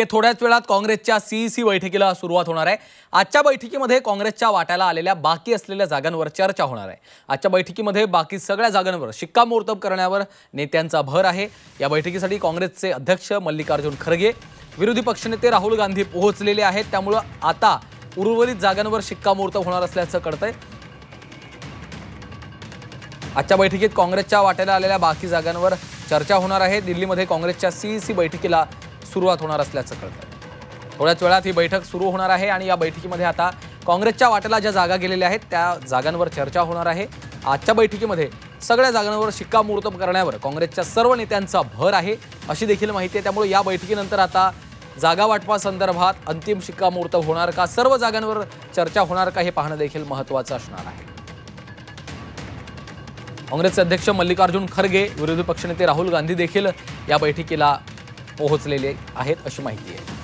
थोड्याच वेळात काँग्रेसच्या सीईसी बैठकीला सुरुवात होणार आहे। आजच्या बैठकीमध्ये काँग्रेसच्या वाट्याला आलेल्या बाकी असलेल्या जागांवर चर्चा होणार आहे। आजच्या बैठकीमध्ये बाकी सगळ्या जागांवर शिक्कामोर्तब करण्यावर नेत्यांचा भर आहे। या बैठकीसाठी काँग्रेसचे अध्यक्ष मल्लिकार्जुन खरगे, विरोधी पक्षनेते राहुल गांधी पोहोचलेले आहेत। त्यामुळे आता उर्वरित जागांवर शिक्कामोर्तब होणार असल्याचं कळतंय। आजच्या बैठकीत काँग्रेसच्या वाट्याला आलेल्या बाकी जागांवर चर्चा होणार आहे। दिल्लीमध्ये काँग्रेसच्या सीईसी बैठकीला सुरुवात होणार असल्याचं कळतंय। थोड्याच वेळात ही बैठक सुरू होणार आहे आणि या बैठकीमध्ये आता काँग्रेसच्या वाट्याला ज्या जागा गेलेल्या आहेत त्या जागांवर चर्चा होणार आहे। आजच्या बैठकीमध्ये सगळ्या जागांवर शिक्कामोर्तब करण्यावर काँग्रेसच्या सर्व नेत्यांचा भर आहे अशी देखील माहिती आहे। त्यामुळे या बैठकीनंतर आता जागा वाटपासंदर्भात अंतिम शिक्कामोर्तब होणार का, सर्व जागांवर चर्चा होणार का, हे पाहणं देखील महत्त्वाचं असणार आहे। काँग्रेसचे अध्यक्ष मल्लिकार्जुन खरगे, विरोधी पक्षनेते राहुल गांधी देखील या बैठकीला पोहोचलेले आहेत अशी माहिती आहे।